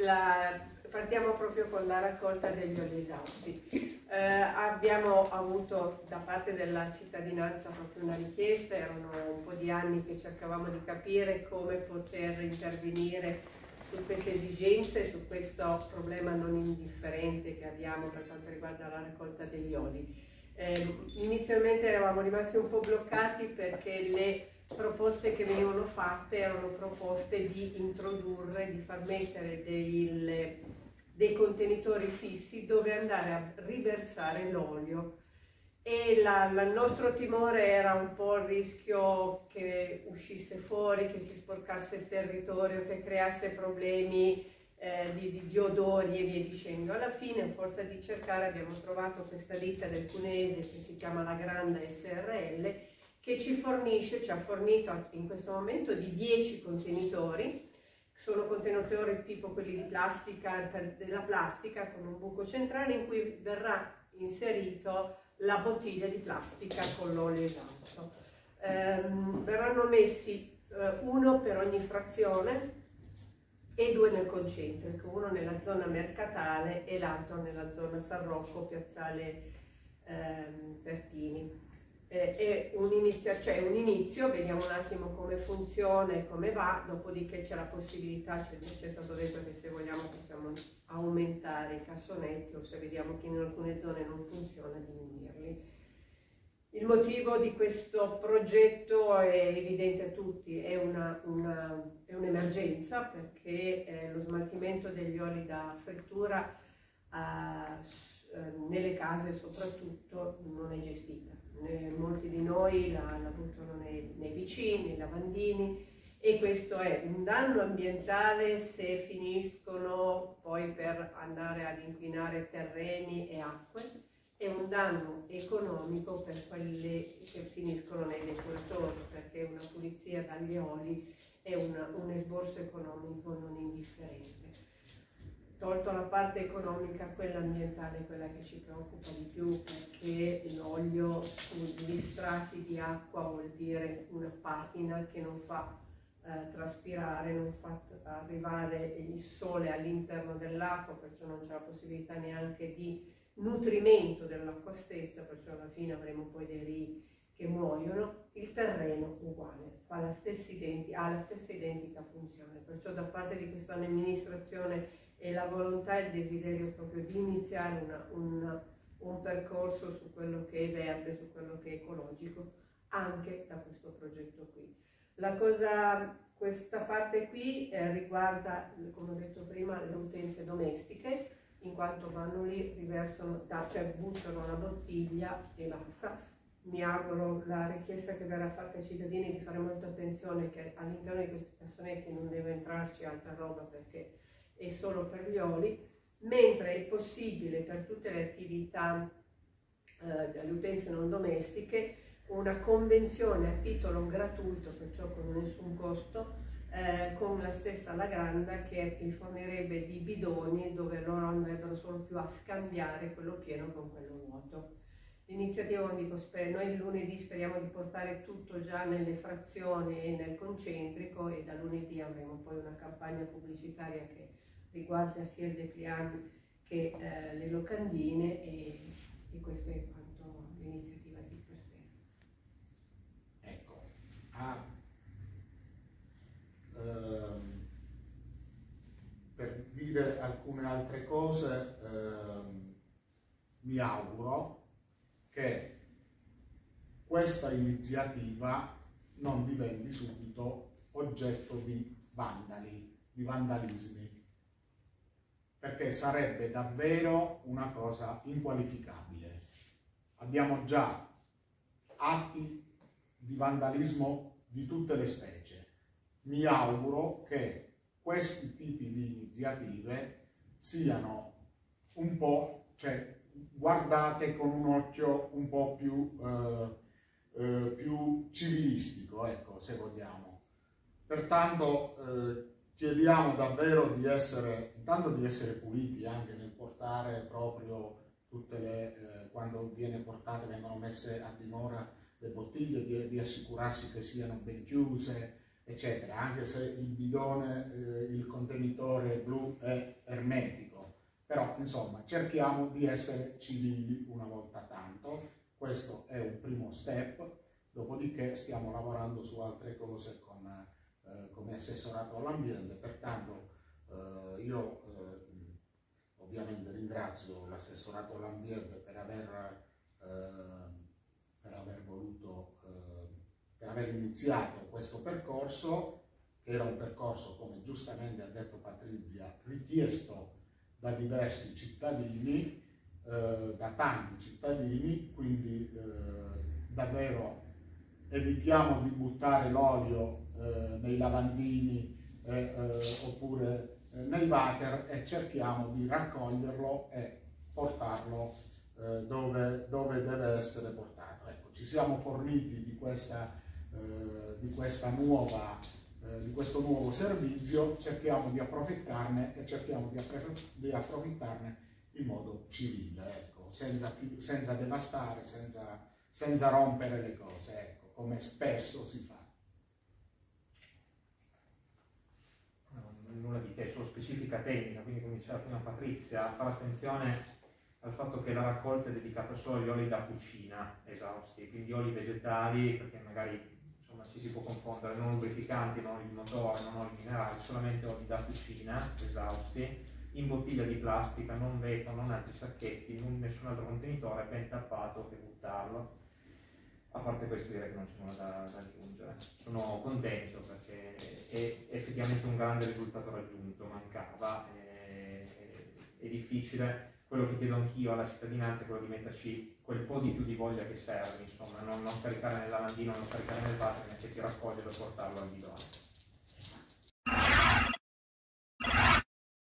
partiamo proprio con la raccolta degli oli esausti. Abbiamo avuto da parte della cittadinanza proprio una richiesta, erano un po' di anni che cercavamo di capire come poter intervenire su queste esigenze, su questo problema non indifferente che abbiamo per quanto riguarda la raccolta degli oli. Inizialmente eravamo rimasti un po' bloccati perché le proposte che venivano fatte erano proposte di introdurre, di far mettere dei contenitori fissi dove andare a riversare l'olio, e il nostro timore era un po' il rischio che uscisse fuori, che si sporcasse il territorio, che creasse problemi di odori e via dicendo. Alla fine, a forza di cercare, abbiamo trovato questa ditta del Cuneese che si chiama La Granda SRL, che ci ha fornito in questo momento di 10 contenitori. Sono contenitori tipo quelli di plastica, della plastica, con un buco centrale in cui verrà inserito la bottiglia di plastica con l'olio esausto. Verranno messi uno per ogni frazione e 2 nel concentrico, uno nella zona mercatale e l'altro nella zona San Rocco, piazzale Pertini. È un inizio, vediamo un attimo come funziona e come va, dopodiché c'è la possibilità, ci è stato detto che se vogliamo possiamo aumentare i cassonetti, o se vediamo che in alcune zone non funziona, diminuirli. Il motivo di questo progetto è evidente a tutti, è un'emergenza, perché lo smaltimento degli oli da frittura nelle case soprattutto non è gestita. Molti di noi la buttano nei vicini, nei lavandini, e questo è un danno ambientale se finiscono poi per andare ad inquinare terreni e acque, e un danno economico per quelli che finiscono nei depuratori, perché una pulizia dagli oli è un esborso economico non indifferente. Tolto la parte economica, quella ambientale è quella che ci preoccupa di più, perché l'olio sugli strati di acqua vuol dire una patina che non fa traspirare, non fa arrivare il sole all'interno dell'acqua, perciò non c'è la possibilità neanche di nutrimento dell'acqua stessa, perciò alla fine avremo poi dei rii che muoiono. Il terreno uguale, ha la stessa identica funzione, perciò da parte di questa amministrazione e la volontà e il desiderio proprio di iniziare un percorso su quello che è verde, su quello che è ecologico, anche da questo progetto qui. Questa parte qui riguarda, come ho detto prima, le utenze domestiche, in quanto vanno lì, riversano, cioè buttano la bottiglia e basta. Mi auguro, la richiesta che verrà fatta ai cittadini, di fare molta attenzione che all'interno di questi cassonetti non deve entrarci altra roba, perché è solo per gli oli, mentre è possibile per tutte le attività delle utenze non domestiche una convenzione a titolo gratuito, perciò con nessun costo, con la stessa La Granda, che vi fornirebbe di bidoni dove loro andrebbero solo più a scambiare quello pieno con quello vuoto. L'iniziativa, noi lunedì speriamo di portare tutto già nelle frazioni e nel concentrico, e da lunedì avremo poi una campagna pubblicitaria che riguarda sia il Deplian che le locandine, e questo è quanto l'iniziativa di per sé. Ecco, per dire alcune altre cose, mi auguro che questa iniziativa non diventi subito oggetto di vandalismi, perché sarebbe davvero una cosa inqualificabile. Abbiamo già atti di vandalismo di tutte le specie. Mi auguro che questi tipi di iniziative siano un po', guardate con un occhio un po' più civilistico, ecco, se vogliamo. Pertanto chiediamo davvero di essere puliti anche nel portare proprio tutte quando vengono messe a dimora le bottiglie, di assicurarsi che siano ben chiuse, eccetera, anche se il bidone, il contenitore blu è ermetico. Però insomma cerchiamo di essere civili una volta tanto, questo è un primo step, dopodiché stiamo lavorando su altre cose come assessorato all'ambiente. Pertanto io ovviamente ringrazio l'assessorato all'ambiente per aver iniziato questo percorso, che era un percorso, come giustamente ha detto Patrizia, richiesto da diversi cittadini, da tanti cittadini, quindi davvero evitiamo di buttare l'olio nei lavandini oppure nei water, e cerchiamo di raccoglierlo e portarlo dove deve essere portato. Ecco, ci siamo forniti di questo nuovo servizio, cerchiamo di approfittarne e cerchiamo di approfittarne in modo civile, ecco, senza devastare, senza rompere le cose, ecco, come spesso si fa. Nulla di che, solo specifica tecnica, quindi come diceva prima Patrizia, fare attenzione al fatto che la raccolta è dedicata solo agli oli da cucina esausti, quindi oli vegetali, perché magari insomma ci si può confondere, non lubrificanti, non oli di motore, non oli minerali, solamente oli da cucina esausti, in bottiglia di plastica, non vetro, non altri sacchetti, nessun altro contenitore, ben tappato, e buttarlo. A parte questo direi che non c'è nulla da aggiungere. Sono contento perché è effettivamente un grande risultato raggiunto, mancava, è difficile. Quello che chiedo anch'io alla cittadinanza è quello di metterci quel po' di più di voglia che serve, insomma, non scaricare nel lavandino, non scaricare nel water, invece di raccoglierlo e portarlo al bidone.